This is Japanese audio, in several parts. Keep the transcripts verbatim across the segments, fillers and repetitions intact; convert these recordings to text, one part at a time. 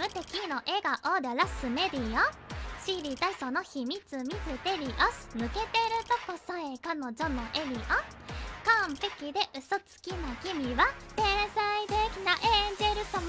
無敵の笑顔でラスメディア、知りたいその秘密ミステリアス、抜けてるとこさえ彼女のエリア、完璧で嘘つきな君は天才的なエンジェル様。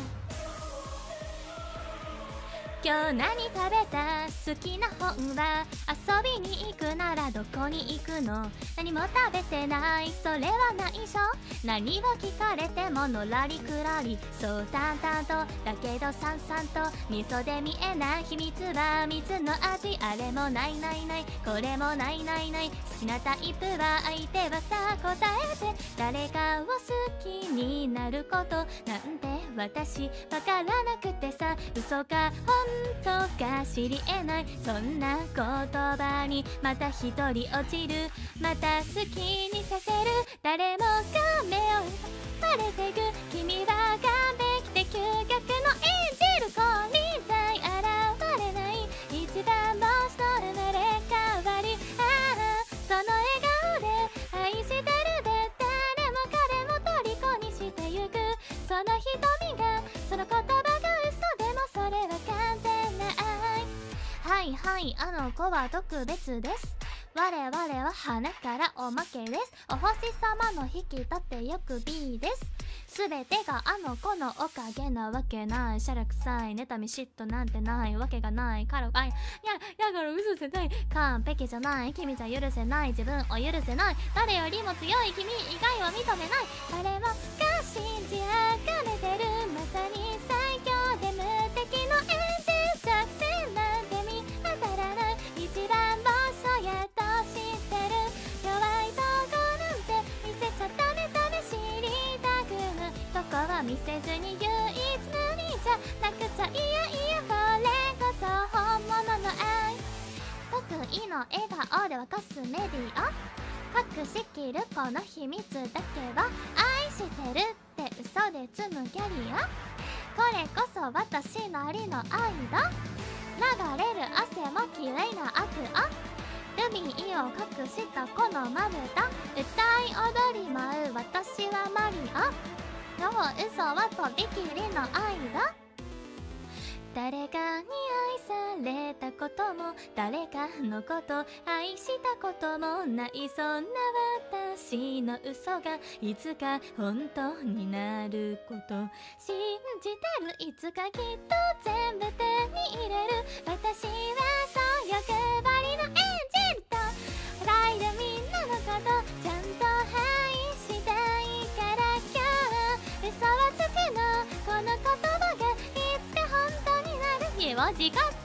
今日何食べた？好きな本は？遊びに行くならどこに行くの？何も食べてない、それは内緒。何を聞かれてものらりくらり、そう淡々とだけどさんさんと、味噌で見えない秘密は蜜の味。あれもないないない、これもないないない、好きなタイプは相手はさあ答えて。誰かを好きになることなんて私わからなくてさ、嘘か本当か知り得ない、そんな言葉にまた一人落ちる、また好きにさせる。誰もが目を晴れてく、君は完璧で究極のエンジェル。これさえ現れない一番星と生まれ変わる。ああその笑顔で愛してるで、誰も彼も虜にしてゆく。その瞳がその言葉が嘘でもそれは完全な愛。はいはい、あの子は特別です。我々は花からおまけです。お星様の引き立てよく B です。すべてがあの子のおかげなわけない。しゃらくさい妬み嫉妬なんてないわけがないから。あいやだから嘘じゃない、完璧じゃない、君じゃ許せない、自分を許せない、誰よりも強い君以外は認めない。誰もが信じあがれてる、まさに最強で無敵のエンジェル。作戦なんて見当たらない、一番ボスをやっと知ってる。弱いとこなんて見せちゃダメダメ、知りたくないとこは見せずに唯一無二じゃなくちゃ。いやいやこれこそ本物の愛。得意の笑顔ではコスメディア、隠しきるこの秘密だけは愛してるって嘘で積むキャリア。これこそ私なりの愛だ。流れる汗も綺麗なアクア、ルビーを隠したこのまぶた、歌い踊り舞う私はマリア。の嘘はとびきりの愛だ。誰かに愛されたことも誰かのこと愛したこともない、そんな私の嘘がいつか本当になること信じてる。いつかきっと全部手に入れる。私はそう欲張りのエンジェルと笑いでみんなのことちゃんと愛したいから。今日嘘はつくの、この言葉がいつか本当になる。自業自得